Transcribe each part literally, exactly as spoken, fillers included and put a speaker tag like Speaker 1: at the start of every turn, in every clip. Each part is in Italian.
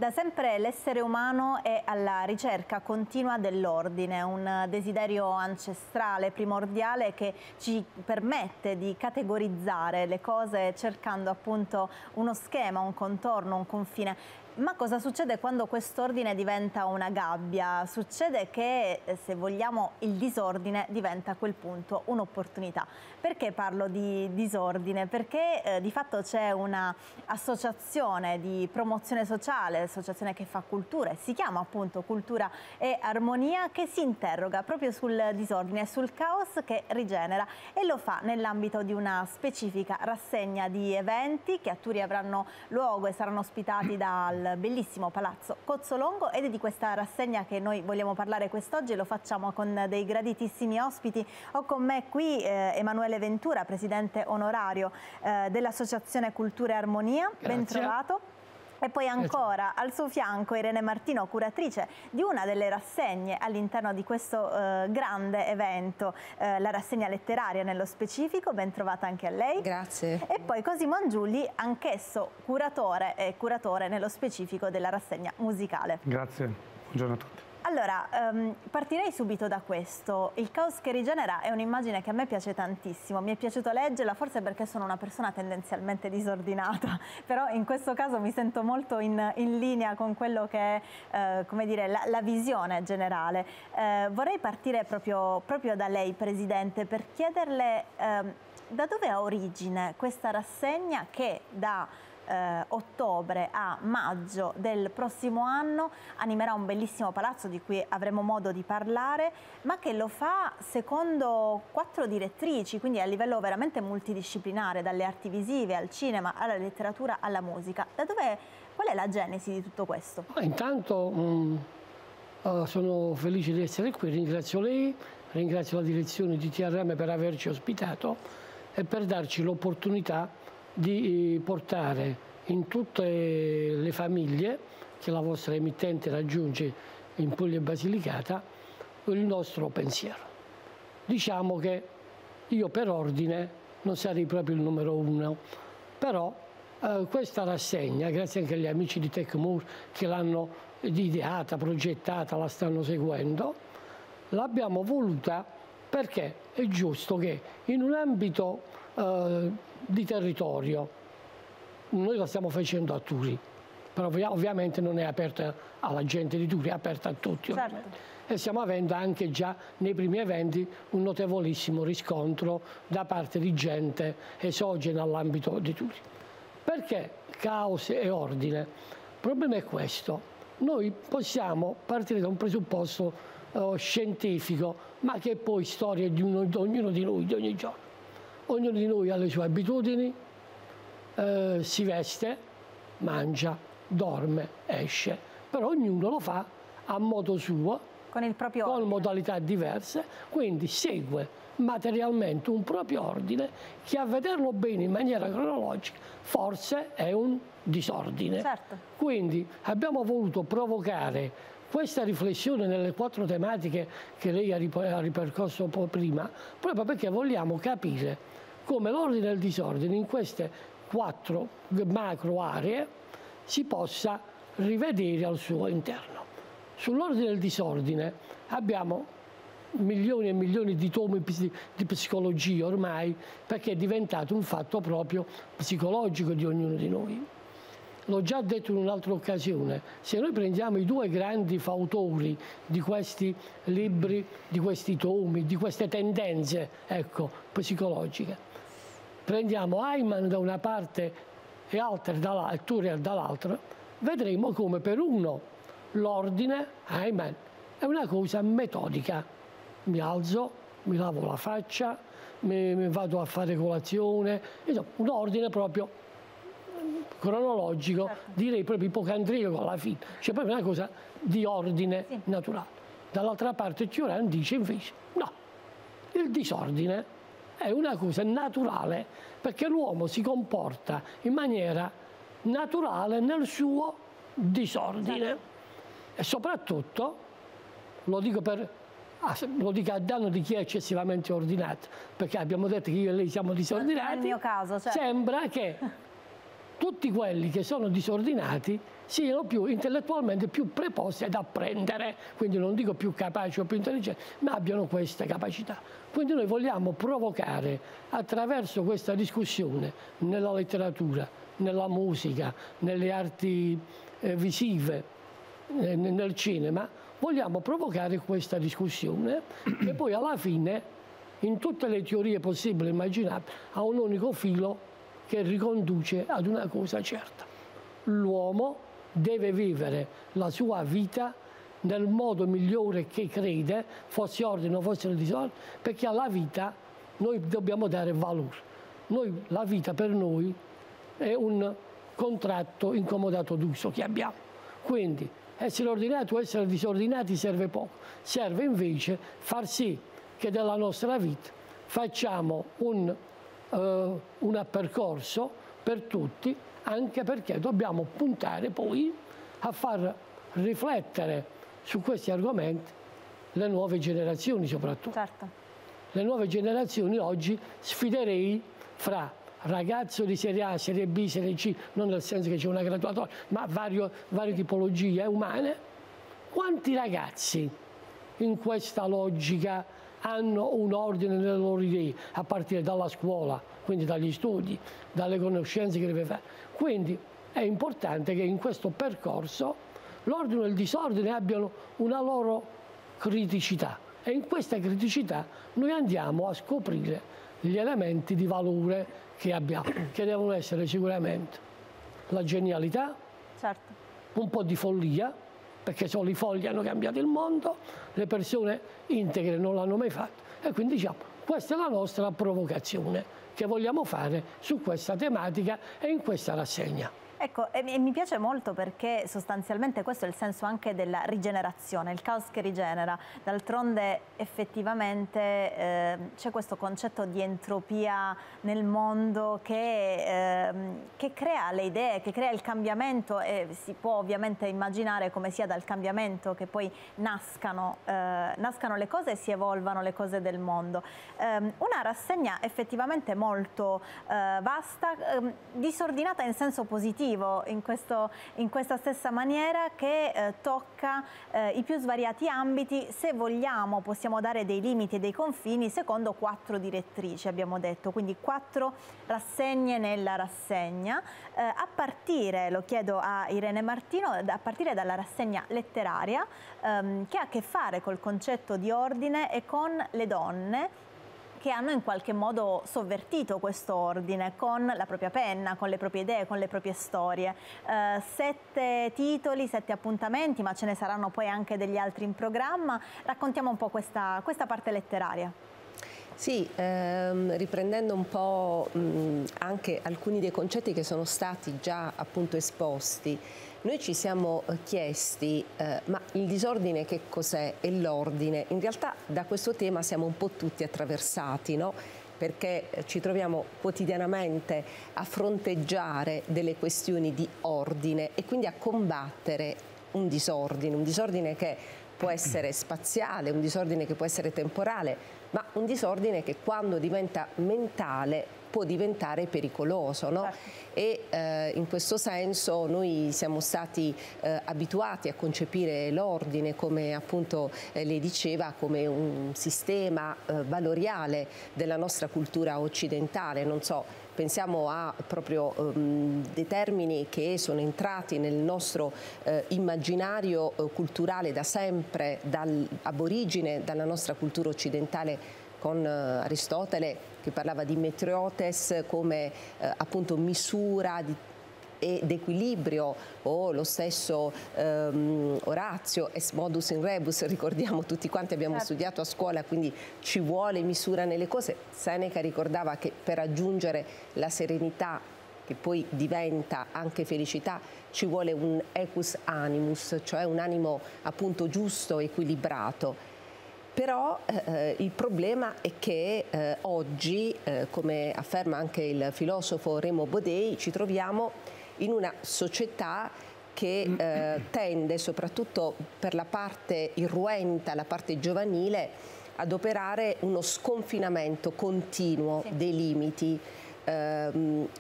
Speaker 1: Da sempre l'essere umano è alla ricerca continua dell'ordine, un desiderio ancestrale, primordiale, che ci permette di categorizzare le cose cercando appunto uno schema, un contorno, un confine. Ma cosa succede quando quest'ordine diventa una gabbia? Succede che, se vogliamo, il disordine diventa a quel punto un'opportunità. Perché parlo di disordine? Perché eh, di fatto c'è un'associazione di promozione sociale, associazione che fa cultura, e si chiama appunto Cultura e Armonia, che si interroga proprio sul disordine, sul caos che rigenera, e lo fa nell'ambito di una specifica rassegna di eventi che a Turi avranno luogo e saranno ospitati dal bellissimo Palazzo Cozzolongo, ed è di questa rassegna che noi vogliamo parlare quest'oggi. Lo facciamo con dei graditissimi ospiti. Ho con me qui eh, Emanuele Ventura, presidente onorario eh, dell'Associazione Cultura e Armonia. Ben trovato. E poi ancora al suo fianco Irene Martino, curatrice di una delle rassegne all'interno di questo eh, grande evento, eh, la rassegna letteraria nello specifico. Ben trovata anche a lei.
Speaker 2: Grazie.
Speaker 1: E poi Cosimo Angiulli, anch'esso curatore e curatore nello specifico della rassegna musicale.
Speaker 3: Grazie, buongiorno a tutti.
Speaker 1: Allora, um, partirei subito da questo. Il caos che rigenera è un'immagine che a me piace tantissimo. Mi è piaciuto leggerla, forse perché sono una persona tendenzialmente disordinata, però in questo caso mi sento molto in, in linea con quello che è eh, come dire, la, la visione generale. Eh, vorrei partire proprio, proprio da lei, Presidente, per chiederle eh, da dove ha origine questa rassegna che da Eh, ottobre a maggio del prossimo anno animerà un bellissimo palazzo di cui avremo modo di parlare, ma che lo fa secondo quattro direttrici, quindi a livello veramente multidisciplinare, dalle arti visive al cinema, alla letteratura, alla musica. Da dove, qual è la genesi di tutto questo?
Speaker 4: Intanto mh, uh, sono felice di essere qui, ringrazio lei, ringrazio la direzione di T R M per averci ospitato e per darci l'opportunità di portare in tutte le famiglie che la vostra emittente raggiunge in Puglia e Basilicata il nostro pensiero. Diciamo che io per ordine non sarei proprio il numero uno, però eh, questa rassegna, grazie anche agli amici di Tecmur che l'hanno ideata, progettata, la stanno seguendo, l'abbiamo voluta perché è giusto che in un ambito eh, di territorio, noi la stiamo facendo a Turi, però ovviamente non è aperta alla gente di Turi, è aperta a tutti. Certo. E stiamo avendo anche già nei primi eventi un notevolissimo riscontro da parte di gente esogena all'ambito di Turi. Perché caos e ordine? Il problema è questo: noi possiamo partire da un presupposto uh, scientifico, ma che è poi storia di, uno, di ognuno di noi, di ogni giorno. Ognuno di noi ha le sue abitudini, eh, si veste, mangia, dorme, esce, però ognuno lo fa a modo suo,
Speaker 1: con il proprio
Speaker 4: con
Speaker 1: ordine,
Speaker 4: modalità diverse, quindi segue materialmente un proprio ordine che, a vederlo bene in maniera cronologica, forse è un disordine.
Speaker 1: Certo.
Speaker 4: Quindi abbiamo voluto provocare questa riflessione nelle quattro tematiche che lei ha ripercorso un po' prima, proprio perché vogliamo capire come l'ordine e il disordine in queste quattro macro aree si possa rivedere al suo interno. Sull'ordine e il disordine abbiamo milioni e milioni di tomi di psicologia ormai, perché è diventato un fatto proprio psicologico di ognuno di noi. L'ho già detto in un'altra occasione, se noi prendiamo i due grandi fautori di questi libri, di questi tomi, di queste tendenze, ecco, psicologiche, prendiamo Ayman da una parte e Alter e Turiel dall'altra, vedremo come per uno l'ordine, Ayman, è una cosa metodica. Mi alzo, mi lavo la faccia, mi, mi vado a fare colazione, insomma, un ordine proprio cronologico, certo. Direi proprio ipocondriaco alla fine, c'è proprio una cosa di ordine, sì, naturale. Dall'altra parte Cioran dice invece no, il disordine è una cosa naturale, perché l'uomo si comporta in maniera naturale nel suo disordine, certo. E soprattutto, lo dico, per, lo dico a danno di chi è eccessivamente ordinato, perché abbiamo detto che io e lei siamo disordinati,
Speaker 1: nel mio caso, certo.
Speaker 4: Sembra che tutti quelli che sono disordinati siano più intellettualmente più preposti ad apprendere, quindi non dico più capaci o più intelligenti, ma abbiano queste capacità. Quindi noi vogliamo provocare attraverso questa discussione nella letteratura, nella musica, nelle arti eh, visive, eh, nel cinema, vogliamo provocare questa discussione che poi alla fine, in tutte le teorie possibili e immaginabili, ha un unico filo che riconduce ad una cosa certa. L'uomo deve vivere la sua vita nel modo migliore che crede, fosse ordine o fosse disordine, perché alla vita noi dobbiamo dare valore. Noi, la vita per noi è un contratto incomodato d'uso che abbiamo. Quindi essere ordinati o essere disordinati serve poco, serve invece far sì che della nostra vita facciamo un, uh, un percorso per tutti, anche perché dobbiamo puntare poi a far riflettere su questi argomenti le nuove generazioni soprattutto.
Speaker 1: Certo.
Speaker 4: Le nuove generazioni oggi sfiderei fra ragazzo di serie A, serie B, serie C, non nel senso che c'è una graduatoria, ma vario, varie tipologie umane. Quanti ragazzi in questa logica hanno un ordine nelle loro idee, a partire dalla scuola, quindi dagli studi, dalle conoscenze che deve fare. Quindi è importante che in questo percorso l'ordine e il disordine abbiano una loro criticità e in questa criticità noi andiamo a scoprire gli elementi di valore che abbiamo, che devono essere sicuramente la genialità,
Speaker 1: certo,
Speaker 4: un po' di follia, perché solo i folli hanno cambiato il mondo, le persone integre non l'hanno mai fatto e quindi diciamo questa è la nostra provocazione che vogliamo fare su questa tematica e in questa rassegna.
Speaker 1: Ecco, e mi piace molto perché sostanzialmente questo è il senso anche della rigenerazione, il caos che rigenera. D'altronde effettivamente eh, c'è questo concetto di entropia nel mondo che, eh, che crea le idee, che crea il cambiamento e si può ovviamente immaginare come sia dal cambiamento che poi nascano, eh, nascano le cose e si evolvano le cose del mondo. Eh, una rassegna effettivamente molto eh, vasta, eh, disordinata in senso positivo. In, questo, in questa stessa maniera che eh, tocca eh, i più svariati ambiti. Se vogliamo possiamo dare dei limiti e dei confini secondo quattro direttrici, abbiamo detto, quindi quattro rassegne nella rassegna, eh, a partire, lo chiedo a Irene Martino, a partire dalla rassegna letteraria ehm, che ha a che fare col concetto di ordine e con le donne che hanno in qualche modo sovvertito questo ordine con la propria penna, con le proprie idee, con le proprie storie. Eh, sette titoli, sette appuntamenti, ma ce ne saranno poi anche degli altri in programma. Raccontiamo un po' questa, questa parte letteraria.
Speaker 2: Sì, ehm, riprendendo un po' mh, anche alcuni dei concetti che sono stati già appunto esposti, noi ci siamo chiesti eh, ma il disordine che cos'è e l'ordine? In realtà da questo tema siamo un po' tutti attraversati, no? Perché ci troviamo quotidianamente a fronteggiare delle questioni di ordine e quindi a combattere un disordine, un disordine che può essere spaziale, un disordine che può essere temporale, ma un disordine che quando diventa mentale può diventare pericoloso, no? E eh, in questo senso noi siamo stati eh, abituati a concepire l'ordine, come appunto eh, lei diceva, come un sistema eh, valoriale della nostra cultura occidentale. Non so, pensiamo a proprio um, dei termini che sono entrati nel nostro eh, immaginario eh, culturale da sempre, dall'aborigine, dalla nostra cultura occidentale, con eh, Aristotele che parlava di metriotes come eh, appunto misura di, ed equilibrio, o lo stesso ehm, Orazio, es modus in rebus, ricordiamo tutti quanti, abbiamo certo. studiato a scuola, quindi ci vuole misura nelle cose. Seneca ricordava che per raggiungere la serenità, che poi diventa anche felicità, ci vuole un equus animus, cioè un animo appunto giusto, equilibrato. Però eh, il problema è che eh, oggi, eh, come afferma anche il filosofo Remo Bodei, ci troviamo in una società che eh, tende, soprattutto per la parte irruenta, la parte giovanile, ad operare uno sconfinamento continuo sì. dei limiti. Ehm,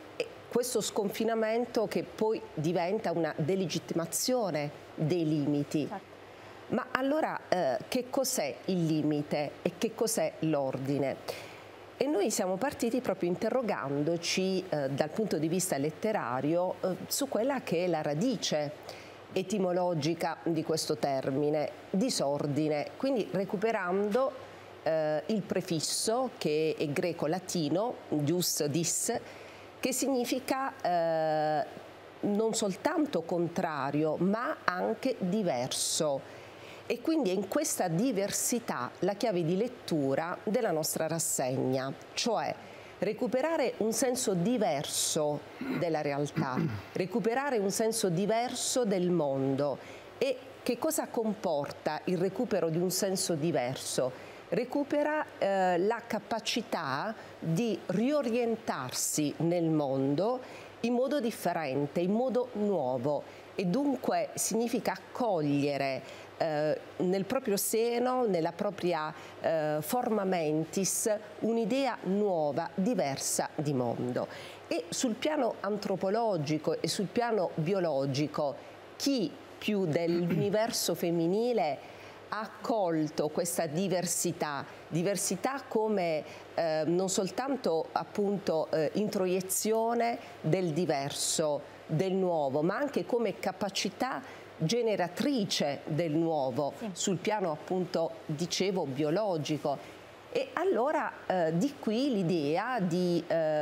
Speaker 2: questo sconfinamento che poi diventa una delegittimazione dei limiti.
Speaker 1: Certo.
Speaker 2: Ma allora eh, che cos'è il limite e che cos'è l'ordine? E noi siamo partiti proprio interrogandoci eh, dal punto di vista letterario eh, su quella che è la radice etimologica di questo termine, disordine, quindi recuperando eh, il prefisso che è greco-latino, jus, dis, che significa eh, non soltanto contrario ma anche diverso. E quindi è in questa diversità la chiave di lettura della nostra rassegna, cioè recuperare un senso diverso della realtà, recuperare un senso diverso del mondo. E che cosa comporta il recupero di un senso diverso? Recupera eh, la capacità di riorientarsi nel mondo in modo differente, in modo nuovo, e dunque significa accogliere Eh, nel proprio seno, nella propria eh, forma mentis, un'idea nuova, diversa di mondo. E sul piano antropologico e sul piano biologico, chi più dell'universo femminile ha accolto questa diversità, diversità come eh, non soltanto appunto eh, introiezione del diverso, del nuovo, ma anche come capacità generatrice del nuovo, sì, sul piano appunto, dicevo, biologico. E allora eh, di qui l'idea di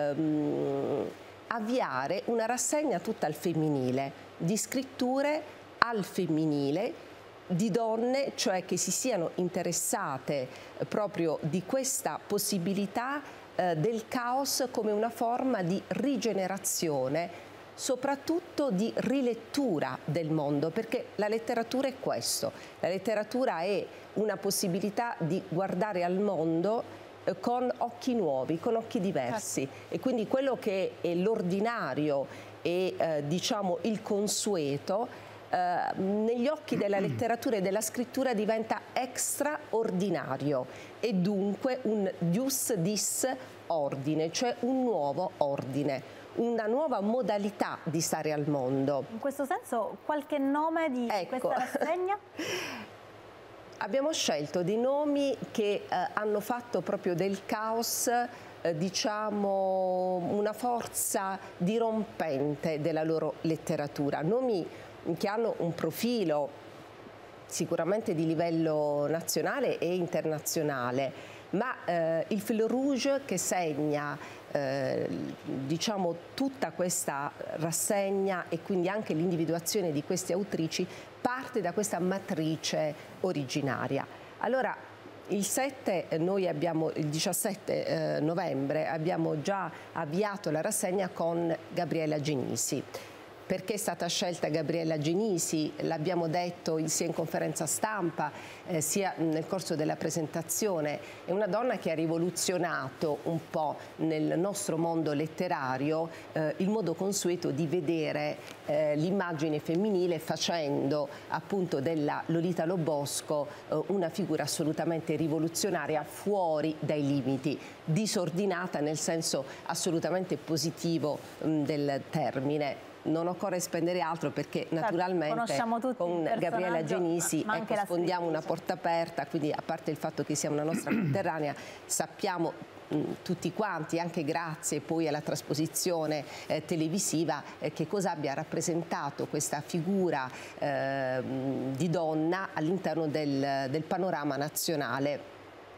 Speaker 2: ehm, avviare una rassegna tutta al femminile, di scritture al femminile, di donne, cioè che si siano interessate eh, proprio di questa possibilità eh, del caos come una forma di rigenerazione, soprattutto di rilettura del mondo, perché la letteratura è questo, la letteratura è una possibilità di guardare al mondo eh, con occhi nuovi, con occhi diversi, e quindi quello che è l'ordinario e eh, diciamo il consueto eh, negli occhi della letteratura e della scrittura diventa extraordinario, e dunque un jus dis ordine, cioè un nuovo ordine, una nuova modalità di stare al mondo.
Speaker 1: In questo senso qualche nome di
Speaker 2: ecco.
Speaker 1: questa rassegna?
Speaker 2: Abbiamo scelto dei nomi che eh, hanno fatto proprio del caos eh, diciamo una forza dirompente della loro letteratura, nomi che hanno un profilo sicuramente di livello nazionale e internazionale, ma eh, il fil rouge che segna Eh, diciamo tutta questa rassegna, e quindi anche l'individuazione di queste autrici, parte da questa matrice originaria. Allora il sette, noi abbiamo, il diciassette eh, novembre abbiamo già avviato la rassegna con Gabriella Genisi. Perché è stata scelta Gabriella Genisi? L'abbiamo detto sia in conferenza stampa eh, sia nel corso della presentazione. È una donna che ha rivoluzionato un po' nel nostro mondo letterario eh, il modo consueto di vedere eh, l'immagine femminile, facendo appunto della Lolita Lobosco eh, una figura assolutamente rivoluzionaria, fuori dai limiti, disordinata nel senso assolutamente positivo mh, del termine. Non occorre spendere altro, perché naturalmente
Speaker 1: certo,
Speaker 2: con Gabriella Genisi ecco, sfondiamo una porta aperta, quindi a parte il fatto che sia una nostra conterranea, sappiamo mh, tutti quanti, anche grazie poi alla trasposizione eh, televisiva, eh, che cosa abbia rappresentato questa figura eh, di donna all'interno del, del panorama nazionale,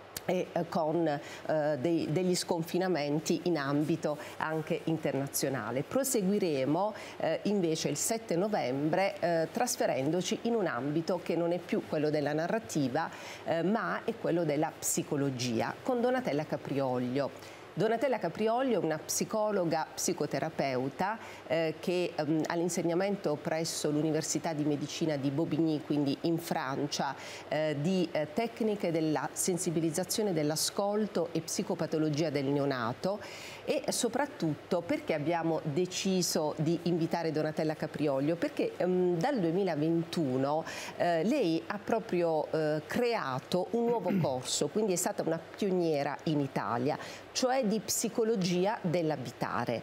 Speaker 2: e con eh, dei, degli sconfinamenti in ambito anche internazionale. Proseguiremo eh, invece il sette novembre eh, trasferendoci in un ambito che non è più quello della narrativa eh, ma è quello della psicologia, con Donatella Caprioglio. Donatella Caprioglio è una psicologa psicoterapeuta eh, che ehm, ha l'insegnamento presso l'Università di Medicina di Bobigny, quindi in Francia, eh, di eh, tecniche della sensibilizzazione dell'ascolto e psicopatologia del neonato. E soprattutto perché abbiamo deciso di invitare Donatella Caprioglio? Perché ehm, dal duemilaventuno eh, lei ha proprio eh, creato un nuovo corso, quindi è stata una pioniera in Italia, cioè di psicologia dell'abitare.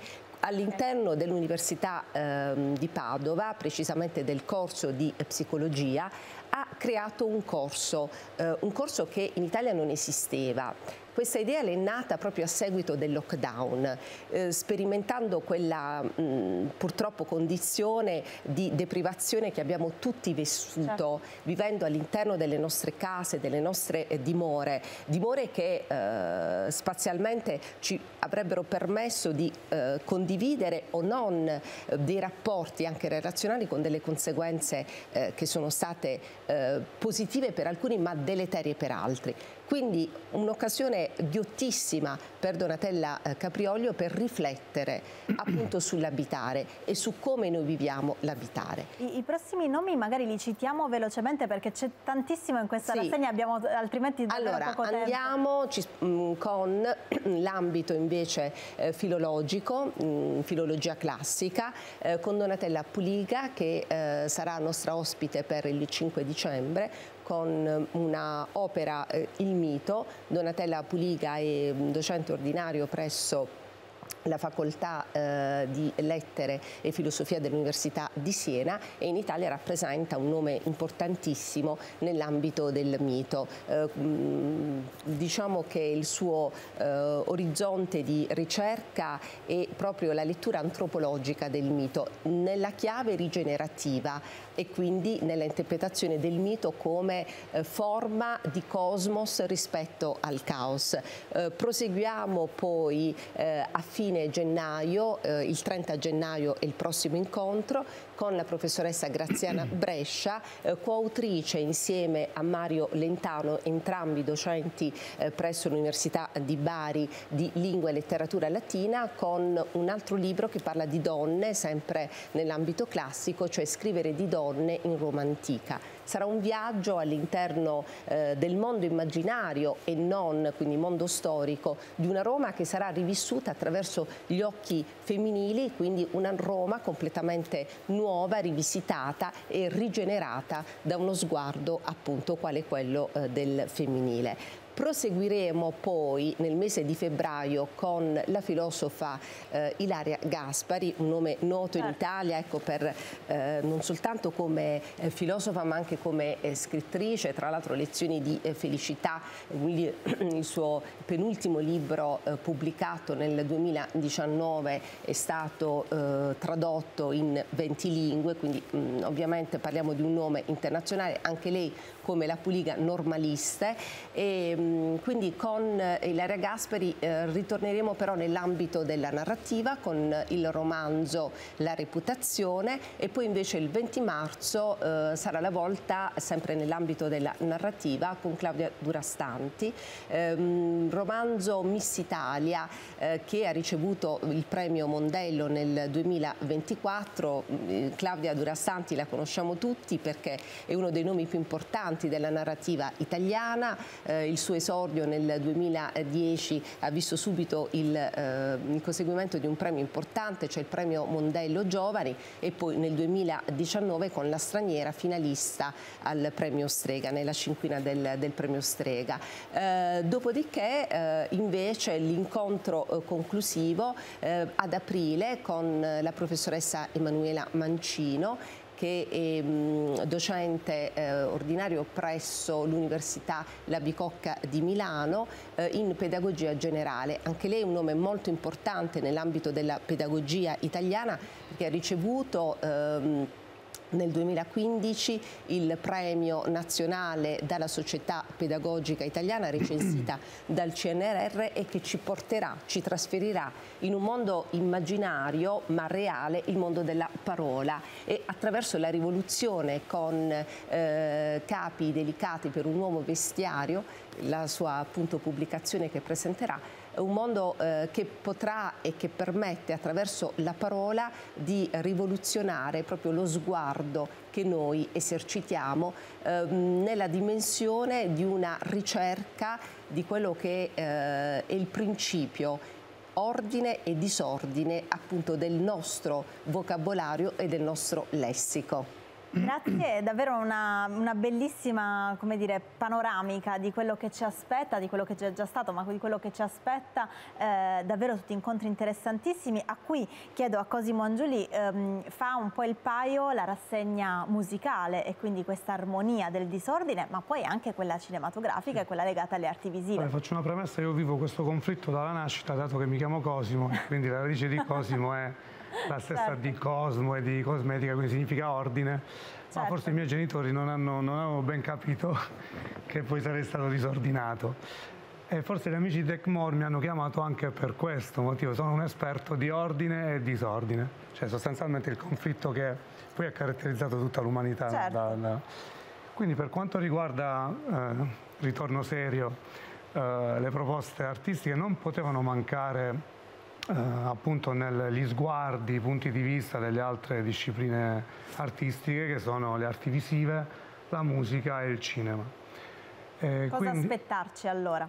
Speaker 2: all'interno dell'Università eh, di Padova, precisamente del corso di psicologia, ha creato un corso, eh, un corso che in Italia non esisteva. Questa idea è nata proprio a seguito del lockdown, eh, sperimentando quella mh, purtroppo condizione di deprivazione che abbiamo tutti vissuto, certo, vivendo all'interno delle nostre case, delle nostre eh, dimore, dimore che eh, spazialmente ci avrebbero permesso di eh, condividere o non eh, dei rapporti anche relazionali con delle conseguenze eh, che sono state eh, positive per alcuni ma deleterie per altri. Quindi un'occasione ghiottissima per Donatella Capriolio per riflettere appunto sull'abitare e su come noi viviamo l'abitare.
Speaker 1: I, I prossimi nomi magari li citiamo velocemente perché c'è tantissimo in questa sì. rassegna, abbiamo altrimenti
Speaker 2: allora,
Speaker 1: poco tempo.
Speaker 2: Andiamo ci, mh, con l'ambito invece eh, filologico, mh, filologia classica, eh, con Donatella Puliga che eh, sarà nostra ospite per il cinque dicembre, con una opera eh, Il mito. Donatella Puliga è docente ordinario presso la facoltà eh, di lettere e filosofia dell'Università di Siena e in Italia rappresenta un nome importantissimo nell'ambito del mito. Eh, diciamo che il suo eh, orizzonte di ricerca è proprio la lettura antropologica del mito nella chiave rigenerativa e quindi nella interpretazione del mito come eh, forma di cosmos rispetto al caos. Eh, proseguiamo poi eh, a fine gennaio, eh, il trenta gennaio è il prossimo incontro, con la professoressa Graziana Brescia, eh, coautrice insieme a Mario Lentano, entrambi docenti eh, presso l'Università di Bari di Lingua e Letteratura Latina, con un altro libro che parla di donne, sempre nell'ambito classico, cioè Scrivere di donne in Roma antica. Sarà un viaggio all'interno eh, del mondo immaginario e non, quindi mondo storico, di una Roma che sarà rivissuta attraverso gli occhi femminili, quindi una Roma completamente nuova, rivisitata e rigenerata da uno sguardo appunto quale quello eh, del femminile. Proseguiremo poi nel mese di febbraio con la filosofa eh, Ilaria Gaspari, un nome noto in Italia, ecco, per, eh, non soltanto come eh, filosofa ma anche come eh, scrittrice, tra l'altro Lezioni di eh, felicità, il, il suo penultimo libro eh, pubblicato nel duemiladiciannove è stato eh, tradotto in venti lingue, quindi mh, ovviamente parliamo di un nome internazionale, anche lei come la Puliga normaliste, e quindi con Ilaria Gaspari eh, ritorneremo però nell'ambito della narrativa con il romanzo La reputazione e poi invece il venti marzo eh, sarà la volta sempre nell'ambito della narrativa con Claudia Durastanti, ehm, romanzo Miss Italia eh, che ha ricevuto il premio Mondello nel duemilaventiquattro. Claudia Durastanti la conosciamo tutti perché è uno dei nomi più importanti della narrativa italiana, eh, il suo esordio nel duemiladieci ha visto subito il, eh, il conseguimento di un premio importante, cioè il premio Mondello Giovani, e poi nel duemiladiciannove con La straniera finalista al premio Strega, nella cinquina del, del premio Strega. Eh, dopodiché eh, invece l'incontro eh, conclusivo eh, ad aprile con la professoressa Emanuela Mancino, che è mh, docente eh, ordinario presso l'Università La Bicocca di Milano eh, in pedagogia generale. Anche lei è un nome molto importante nell'ambito della pedagogia italiana perché ha ricevuto ehm, nel duemilaquindici il premio nazionale dalla Società Pedagogica Italiana recensita dal C N R R e che ci porterà, ci trasferirà in un mondo immaginario ma reale, il mondo della parola, e attraverso la rivoluzione con eh, Capi delicati per un nuovo vestiario, la sua appunto pubblicazione che presenterà, un mondo eh, che potrà e che permette attraverso la parola di rivoluzionare proprio lo sguardo che noi esercitiamo eh, nella dimensione di una ricerca di quello che eh, è il principio ordine e disordine appunto del nostro vocabolario e del nostro lessico.
Speaker 1: Grazie, è davvero una, una bellissima, come dire, panoramica di quello che ci aspetta, di quello che c'è già stato, ma di quello che ci aspetta, eh, davvero tutti incontri interessantissimi, a cui chiedo a Cosimo Angiuli, ehm, fa un po' il paio la rassegna musicale e quindi questa armonia del disordine, ma poi anche quella cinematografica e quella legata alle arti visive.
Speaker 3: Allora, faccio una premessa, io vivo questo conflitto dalla nascita, dato che mi chiamo Cosimo, quindi la radice di Cosimo è la stessa certo. di Cosmo e di cosmetica, quindi significa ordine, certo. ma forse i miei genitori non hanno, non hanno ben capito che poi sarei stato disordinato. E forse gli amici di Tecmor mi hanno chiamato anche per questo motivo, sono un esperto di ordine e disordine, cioè sostanzialmente il conflitto che poi ha caratterizzato tutta l'umanità.
Speaker 1: Certo.
Speaker 3: Da, da... Quindi per quanto riguarda, eh, ritorno serio, eh, le proposte artistiche non potevano mancare Uh, appunto negli sguardi, i punti di vista delle altre discipline artistiche che sono le arti visive, la musica e il cinema.
Speaker 1: E cosa quindi... aspettarci allora?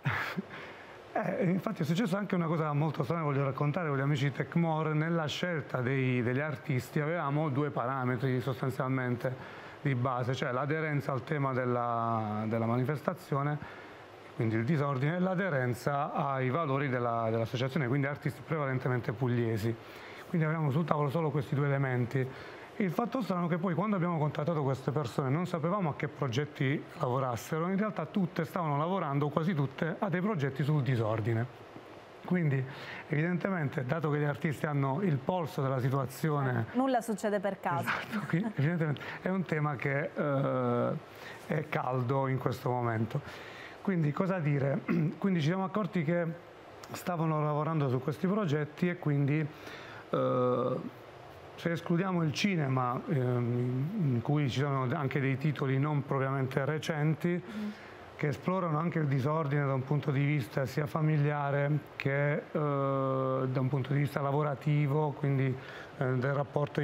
Speaker 3: eh, infatti è successa anche una cosa molto strana, voglio raccontare con gli amici di Tecmor. Nella scelta dei, degli artisti avevamo due parametri sostanzialmente di base, cioè l'aderenza al tema della, della manifestazione, quindi il disordine, e l'aderenza ai valori dell'associazione, dell quindi artisti prevalentemente pugliesi. Quindi avevamo sul tavolo solo questi due elementi. Il fatto strano è che poi quando abbiamo contattato queste persone non sapevamo a che progetti lavorassero, in realtà tutte stavano lavorando, quasi tutte, a dei progetti sul disordine. Quindi evidentemente, dato che gli artisti hanno il polso della situazione...
Speaker 1: Eh, nulla succede per caso.
Speaker 3: Esatto, quindi evidentemente è un tema che eh, è caldo in questo momento. Quindi cosa dire? Quindi ci siamo accorti che stavano lavorando su questi progetti e quindi eh, se escludiamo il cinema, eh, in cui ci sono anche dei titoli non propriamente recenti, mm. che esplorano anche il disordine da un punto di vista sia familiare che eh, da un punto di vista lavorativo, quindi eh, del rapporto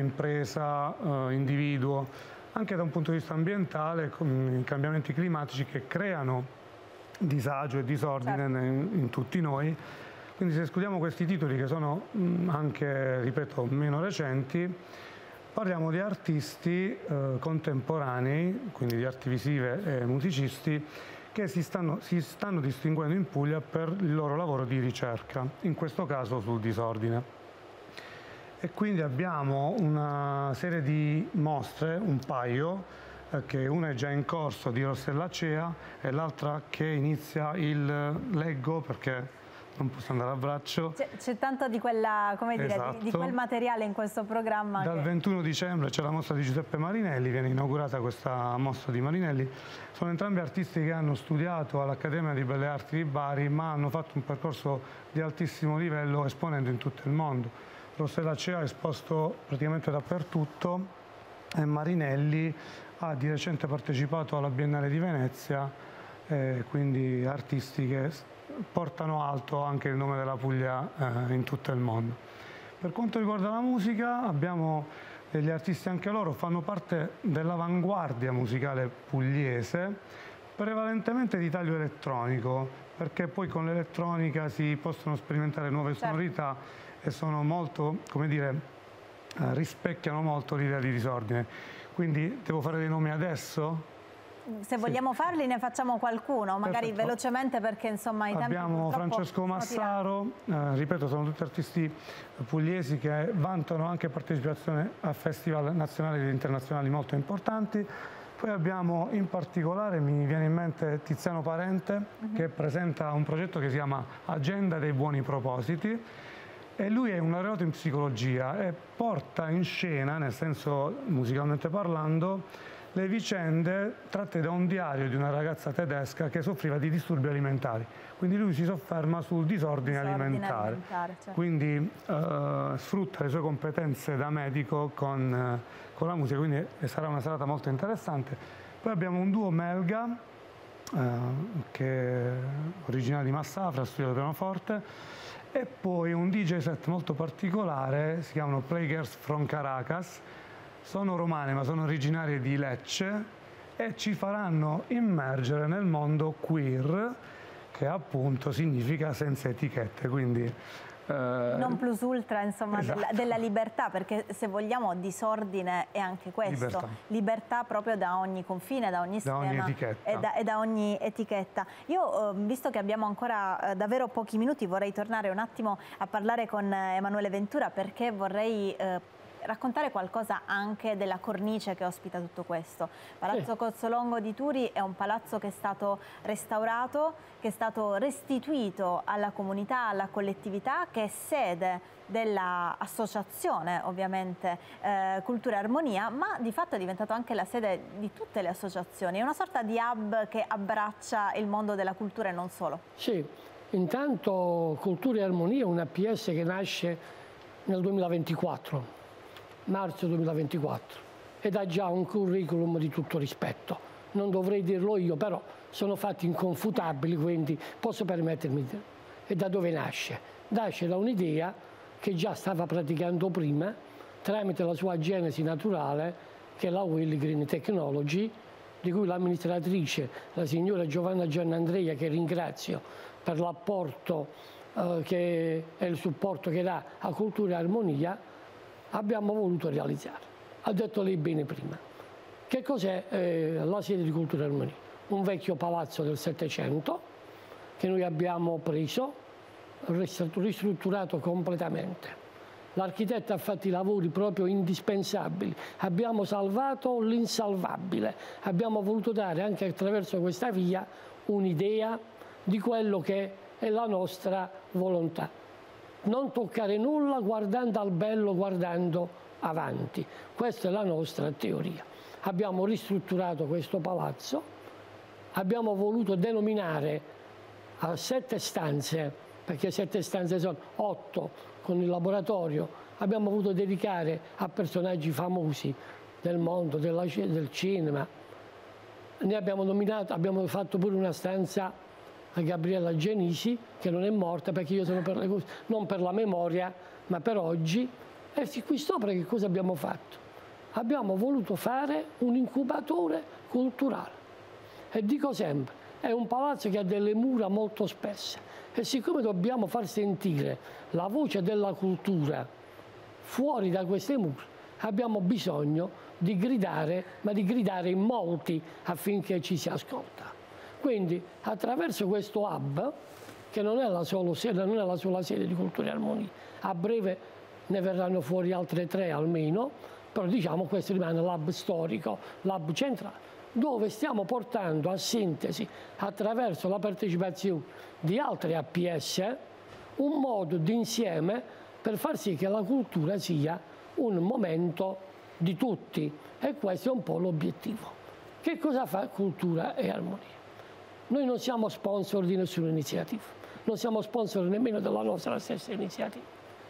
Speaker 3: impresa-individuo, eh, anche da un punto di vista ambientale, con i cambiamenti climatici che creano disagio e disordine certo. in, in tutti noi. Quindi se escludiamo questi titoli che sono mh, anche, ripeto, meno recenti, parliamo di artisti eh, contemporanei, quindi di arti visive e musicisti, che si stanno, si stanno distinguendo in Puglia per il loro lavoro di ricerca, in questo caso sul disordine. E quindi abbiamo una serie di mostre, un paio, che una è già in corso di Rossella Acea e l'altra che inizia il leggo perché non posso andare a braccio.
Speaker 1: C'è tanto di, quella, come dire,
Speaker 3: esatto.
Speaker 1: di, di quel materiale in questo programma.
Speaker 3: Dal
Speaker 1: che...
Speaker 3: ventuno dicembre c'è la mostra di Giuseppe Marinelli, viene inaugurata questa mostra di Marinelli. Sono entrambi artisti che hanno studiato all'Accademia di Belle Arti di Bari, ma hanno fatto un percorso di altissimo livello esponendo in tutto il mondo. Rossella Acea ha esposto praticamente dappertutto e Marinelli ha di recente partecipato alla Biennale di Venezia, eh, quindi artisti che portano alto anche il nome della Puglia eh, in tutto il mondo. Per quanto riguarda la musica, abbiamo degli artisti anche loro, fanno parte dell'avanguardia musicale pugliese, prevalentemente di taglio elettronico, perché poi con l'elettronica si possono sperimentare nuove certo. sonorità e sono molto, come dire, eh, rispecchiano molto l'idea di disordine. Quindi devo fare dei nomi adesso?
Speaker 1: Se vogliamo sì. farli ne facciamo qualcuno, magari Perfetto. velocemente perché insomma i tempi
Speaker 3: Abbiamo Francesco Massaro, eh, ripeto sono tutti artisti pugliesi che vantano anche partecipazione a festival nazionali ed internazionali molto importanti. Poi abbiamo in particolare, mi viene in mente Tiziano Parente, uh-huh. che presenta un progetto che si chiama Agenda dei Buoni Propositi. E lui è un laureato in psicologia e porta in scena, nel senso musicalmente parlando, le vicende tratte da un diario di una ragazza tedesca che soffriva di disturbi alimentari. Quindi lui si sofferma sul disordine, disordine alimentare, alimentare certo. quindi eh, sfrutta le sue competenze da medico con, eh, con la musica, quindi sarà una serata molto interessante. Poi abbiamo un duo belga, eh, che è originario di Massafra, ha studiato pianoforte, e poi un D J set molto particolare, si chiamano Playgirls from Caracas, sono romane ma sono originarie di Lecce e ci faranno immergere nel mondo queer, che appunto significa senza etichette, quindi
Speaker 1: Eh, non plus ultra, insomma, esatto. della, della libertà, perché se vogliamo disordine è anche questo, libertà, libertà proprio da ogni confine, da ogni
Speaker 3: da
Speaker 1: schema
Speaker 3: ogni
Speaker 1: e, da, e da ogni etichetta. Io, eh, visto che abbiamo ancora eh, davvero pochi minuti, vorrei tornare un attimo a parlare con Emanuele Ventura, perché vorrei eh, raccontare qualcosa anche della cornice che ospita tutto questo. Palazzo sì. Cozzolongo di Turi è un palazzo che è stato restaurato, che è stato restituito alla comunità, alla collettività, che è sede dell'associazione ovviamente eh, Cultura e Armonia, ma di fatto è diventato anche la sede di tutte le associazioni. È una sorta di hub che abbraccia il mondo della cultura e non solo.
Speaker 4: Sì, intanto Cultura e Armonia è una P S che nasce nel duemilaventiquattro. marzo duemilaventiquattro, ed ha già un curriculum di tutto rispetto. Non dovrei dirlo io, però sono fatti inconfutabili, quindi posso permettermi di dire. E da dove nasce? Nasce da un'idea che già stava praticando prima, tramite la sua genesi naturale, che è la Willy Green Technology, di cui l'amministratrice, la signora Giovanna Giannandrea, che ringrazio per l'apporto eh, che è il supporto che dà a Cultura e Armonia, abbiamo voluto realizzare. Ha detto lei bene prima. Che cos'è eh, la sede di Cultura e Armonia? Un vecchio palazzo del Settecento che noi abbiamo preso, ristrutturato completamente. L'architetto ha fatto i lavori proprio indispensabili. Abbiamo salvato l'insalvabile. Abbiamo voluto dare anche attraverso questa via un'idea di quello che è la nostra volontà. Non toccare nulla guardando al bello, guardando avanti. Questa è la nostra teoria. Abbiamo ristrutturato questo palazzo, abbiamo voluto denominare a sette stanze, perché sette stanze sono otto con il laboratorio, abbiamo voluto dedicare a personaggi famosi del mondo, della, del cinema. Ne abbiamo nominato, abbiamo fatto pure una stanza a Gabriella Genisi, che non è morta, perché io sono per le cose, non per la memoria, ma per oggi. E qui sopra che cosa abbiamo fatto? Abbiamo voluto fare un incubatore culturale. E dico sempre, è un palazzo che ha delle mura molto spesse, e siccome dobbiamo far sentire la voce della cultura fuori da queste mura, abbiamo bisogno di gridare, ma di gridare in molti affinché ci si ascolta. Quindi attraverso questo hub, che non è la sola sede, non è la sola sede di Cultura e Armonia, a breve ne verranno fuori altre tre almeno, però diciamo questo rimane l'hub storico, l'hub centrale, dove stiamo portando a sintesi, attraverso la partecipazione di altre A P S, un modo d'insieme per far sì che la cultura sia un momento di tutti, e questo è un po' l'obiettivo. Che cosa fa Cultura e Armonia? Noi non siamo sponsor di nessuna iniziativa, non siamo sponsor nemmeno della nostra stessa iniziativa.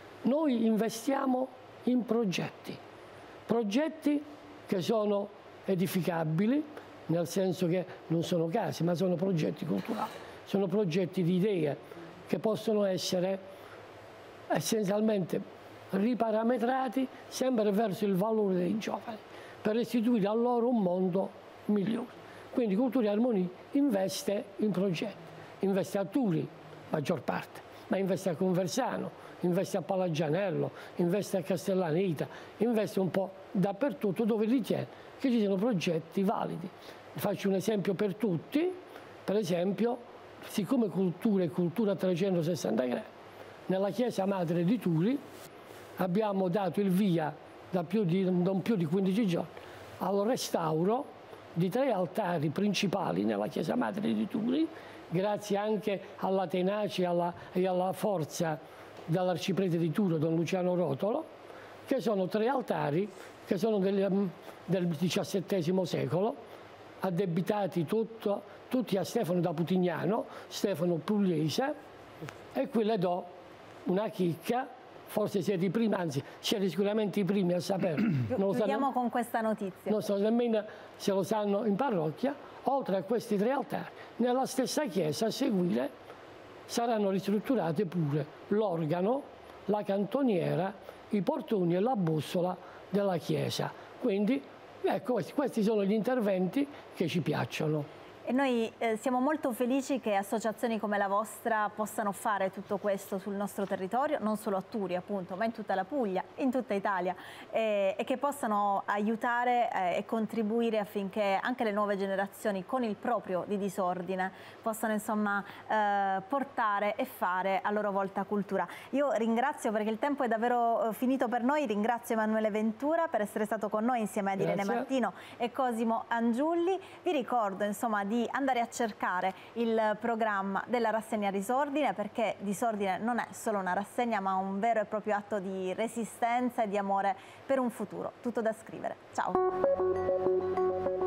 Speaker 4: Noi investiamo in progetti, progetti che sono edificabili, nel senso che non sono case, ma sono progetti culturali, sono progetti di idee che possono essere essenzialmente riparametrati sempre verso il valore dei giovani, per restituire a loro un mondo migliore. Quindi Cultura e Armonia investe in progetti, investe a Turi, maggior parte, ma investe a Conversano, investe a Palagianello, investe a Castellaneta, investe un po' dappertutto dove ritiene che ci siano progetti validi. Faccio un esempio per tutti, per esempio, siccome Cultura è cultura a trecentosessanta gradi, nella chiesa madre di Turi abbiamo dato il via da più di, non più di quindici giorni al restauro di tre altari principali nella chiesa madre di Turi, grazie anche alla tenacia e alla, e alla forza dell'arciprete di Turi, don Luciano Rotolo, che sono tre altari che sono del, del diciassettesimo secolo, addebitati tutto, tutti a Stefano da Putignano, Stefano Pugliese, e qui le do una chicca. Forse siete i primi, anzi siete sicuramente i primi a saperlo.
Speaker 1: Chiudiamo con questa notizia.
Speaker 4: Non so nemmeno se lo sanno in parrocchia. Oltre a questi tre altari, nella stessa chiesa a seguire saranno ristrutturate pure l'organo, la cantoniera, i portoni e la bussola della chiesa. Quindi ecco, questi sono gli interventi che ci piacciono.
Speaker 1: E noi eh, siamo molto felici che associazioni come la vostra possano fare tutto questo sul nostro territorio, non solo a Turi appunto, ma in tutta la Puglia, in tutta Italia, e, e che possano aiutare eh, e contribuire affinché anche le nuove generazioni con il proprio di disordine possano insomma eh, portare e fare a loro volta cultura. Io ringrazio, perché il tempo è davvero eh, finito per noi, ringrazio Emanuele Ventura per essere stato con noi insieme ad Irene Martino e Cosimo Angiulli. Vi ricordo insomma di andare a cercare il programma della rassegna Disordine, perché Disordine non è solo una rassegna ma un vero e proprio atto di resistenza e di amore per un futuro tutto da scrivere. Ciao!